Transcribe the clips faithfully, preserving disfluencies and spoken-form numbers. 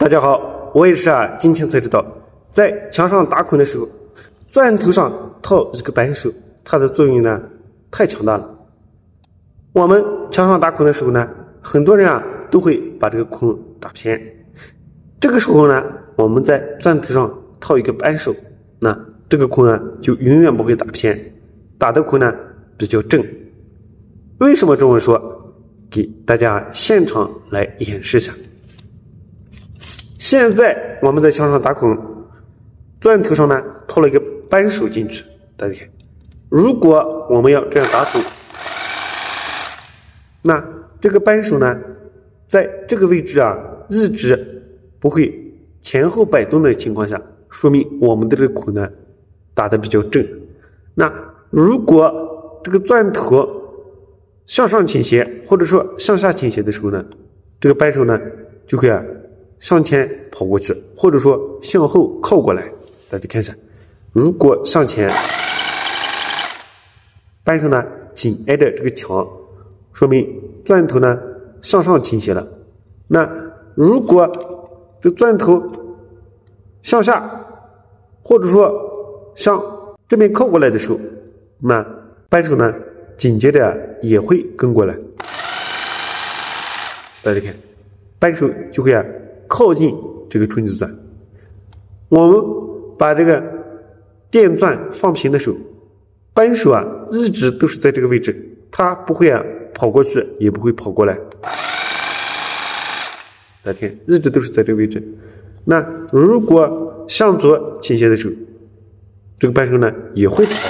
大家好，我也是啊，今天才知道，在墙上打孔的时候，钻头上套这个扳手，它的作用呢太强大了。我们墙上打孔的时候呢，很多人啊都会把这个孔打偏。这个时候呢，我们在钻头上套一个扳手，那这个孔呢就永远不会打偏，打的孔呢比较正。为什么这么说？给大家现场来演示一下。现在我们在墙上打孔，钻头上呢套了一个扳手进去，大家看，如果我们要这样打孔，那这个扳手呢在这个位置啊一直不会前后摆动的情况下，说明我们的这个孔呢打得比较正。那如果这个钻头向上倾斜或者说向下倾斜的时候呢，这个扳手呢就会啊向前跑过去，或者说向后靠过来。大家看一下，如果向前，扳手呢紧挨着这个墙，说明钻头呢向上倾斜了。那如果这钻头向下，或者说向这边靠过来的时候，那扳手呢紧接着也会跟过来。大家看，扳手就会啊靠近这个春子钻。我们把这个电钻放平的时候，扳手啊一直都是在这个位置，它不会啊跑过去，也不会跑过来。大家看，一直都是在这个位置。那如果向左倾斜的时候，这个扳手呢也会跑。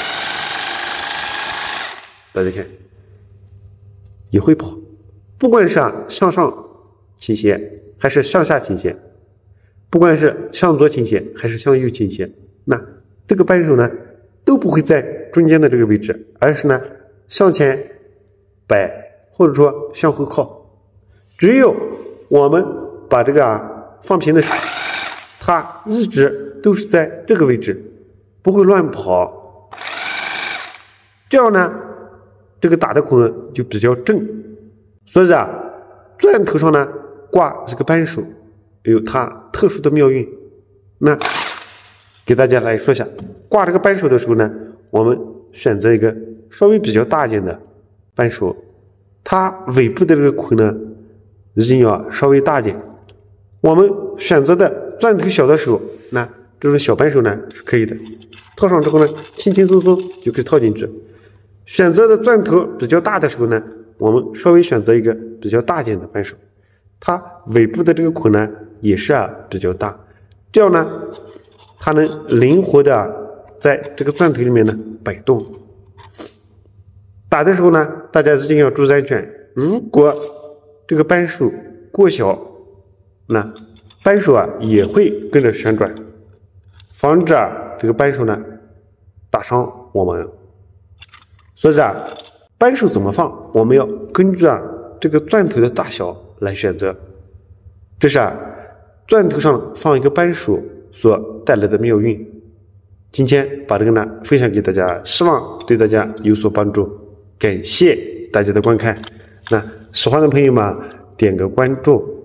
大家看，也会跑。不管是啊向上倾斜还是向下倾斜，不管是向左倾斜还是向右倾斜，那这个扳手呢都不会在中间的这个位置，而是呢向前摆或者说向后靠。只有我们把这个啊放平的时候，它一直都是在这个位置，不会乱跑。这样呢这个打的孔就比较正。所以啊钻头上呢挂这个扳手有它特殊的妙用。那给大家来说一下，挂这个扳手的时候呢，我们选择一个稍微比较大一点的扳手，它尾部的这个孔呢一定要稍微大一点。我们选择的钻头小的时候，那这种小扳手呢是可以的，套上之后呢轻轻松松就可以套进去。选择的钻头比较大的时候呢，我们稍微选择一个比较大一点的扳手，它尾部的这个孔呢也是啊比较大，这样呢它能灵活的、啊、在这个钻头里面呢摆动。打的时候呢大家一定要注意安全，如果这个扳手过小，那扳手啊也会跟着旋转，防止啊这个扳手呢打伤我们。所以啊扳手怎么放，我们要根据啊这个钻头的大小来选择。这是啊钻头上放一个扳手所带来的妙用。今天把这个呢分享给大家，希望对大家有所帮助。感谢大家的观看，那喜欢的朋友们点个关注。